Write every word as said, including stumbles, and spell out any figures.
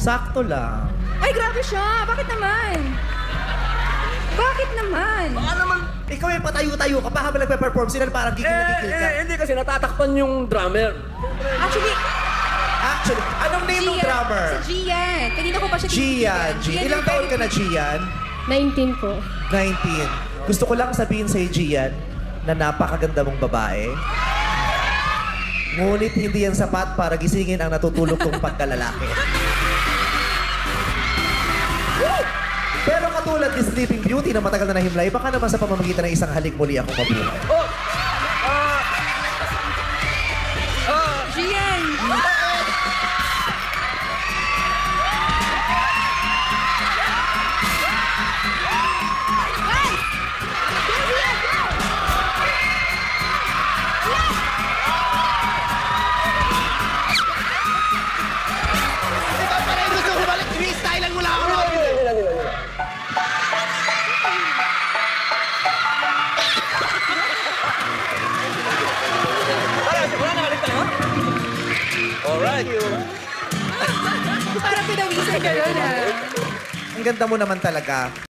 Sakto lang. Ay, grabe siya. Bakit naman? Bakit naman? Baka naman, ikaw yung patayo-tayo ka pa habang nagpe-perform sila parang gigil na gigil ka. Eh, hindi kasi natatakpan yung drummer. Actually, Actually, anong name ng Gian. drummer? Si Gian. Kanina ko pa siya Gian. Gian. Ilang taon ka na, Gian? nineteen po. nineteen. Gusto ko lang sabihin sa'yo, Gian, na napakaganda mong babae. Ngunit hindi yan sapat para gisingin ang natutulog kong pagkalalaki. Woo! Pero katulad ni Sleeping Beauty na matagal na nahimlay, baka naman sa pamamagitan ng isang halik muli akong mabuhay. Oh! Ah! Ah! Gian! Alright. Parang pinawisan ka nun, ah. Ang ganda mo naman talaga.